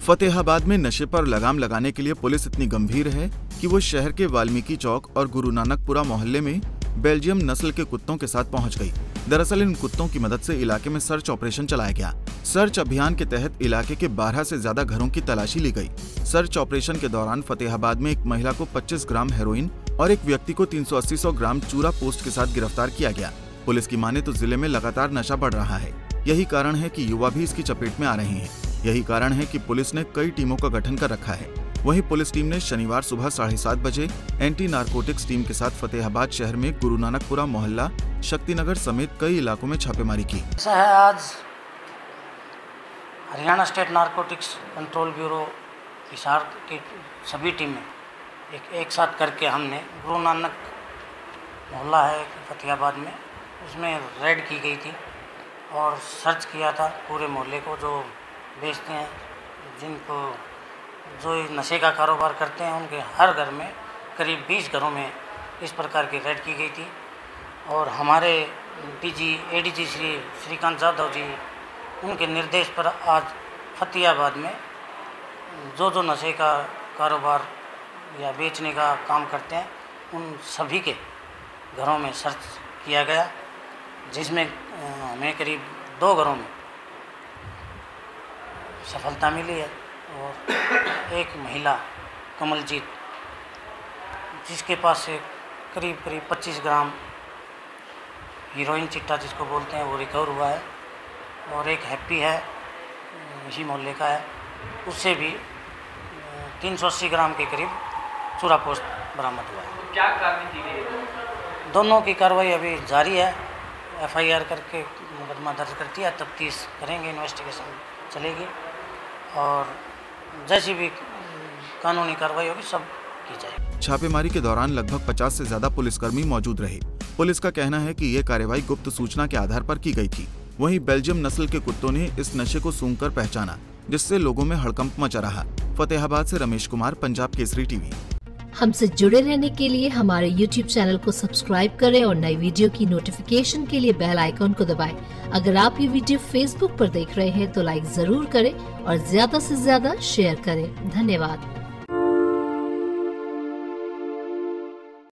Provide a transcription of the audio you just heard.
फतेहाबाद में नशे पर लगाम लगाने के लिए पुलिस इतनी गंभीर है कि वो शहर के वाल्मीकि चौक और गुरु नानकपुरा मोहल्ले में बेल्जियम नस्ल के कुत्तों के साथ पहुंच गई। दरअसल इन कुत्तों की मदद से इलाके में सर्च ऑपरेशन चलाया गया। सर्च अभियान के तहत इलाके के 12 से ज्यादा घरों की तलाशी ली गई। सर्च ऑपरेशन के दौरान फतेहाबाद में एक महिला को 25 ग्राम हेरोइन और एक व्यक्ति को 380 ग्राम चूरा पोस्ट के साथ गिरफ्तार किया गया। पुलिस की माने तो जिले में लगातार नशा बढ़ रहा है। यही कारण है कि युवा भी इसकी चपेट में आ रहे हैं। यही कारण है कि पुलिस ने कई टीमों का गठन कर रखा है। वहीं पुलिस टीम ने शनिवार सुबह 7:30 बजे एंटी नारकोटिक्स टीम के साथ फतेहाबाद शहर में गुरु नानकपुरा मोहल्ला, शक्तिनगर समेत कई इलाकों में छापेमारी की। ऐसा है, आज Haryana state narcotics control bureau Hisar की सभी टीमें एक साथ करके हमने गुरु नानक मोहल्ला है फतेहाबाद में, उसमें रेड की गई थी और सर्च किया था पूरे मोहल्ले को। जो बेचते हैं, जिनको जो नशे का कारोबार करते हैं, उनके हर घर में करीब 20 घरों में इस प्रकार की रेड की गई थी। और हमारे एडीजी श्रीकांत जाधव जी, उनके निर्देश पर आज फतेहाबाद में जो नशे का कारोबार या बेचने का काम करते हैं, उन सभी के घरों में सर्च किया गया, जिसमें हमें करीब 2 घरों में सफलता मिली है। और एक महिला कमलजीत, जिसके पास से करीब 25 ग्राम हीरोइन चिट्टा जिसको बोलते हैं, वो रिकवर हुआ है। और एक हैप्पी है, इसी मोहल्ले का है, उससे भी 380 ग्राम के करीब चूरा पोस्ट बरामद हुआ है। क्या कार्रवाई की गई? दोनों की कार्रवाई अभी जारी है। FIR करके मुकदमा दर्ज कर दिया, तफ्तीश करेंगे, इन्वेस्टिगेशन चलेगी और जैसी भी कानूनी कार्रवाई होगी सब की जाएगी। छापेमारी के दौरान लगभग 50 से ज्यादा पुलिसकर्मी मौजूद रहे। पुलिस का कहना है कि ये कार्रवाई गुप्त सूचना के आधार पर की गई थी। वहीं बेल्जियम नस्ल के कुत्तों ने इस नशे को सूंघकर पहचाना, जिससे लोगों में हड़कंप मचा रहा। फतेहाबाद से रमेश कुमार, पंजाब केसरी टीवी। हमसे जुड़े रहने के लिए हमारे YouTube चैनल को सब्सक्राइब करें और नई वीडियो की नोटिफिकेशन के लिए बेल आइकॉन को दबाएं। अगर आप ये वीडियो Facebook पर देख रहे हैं तो लाइक जरूर करें और ज्यादा से ज्यादा शेयर करें। धन्यवाद।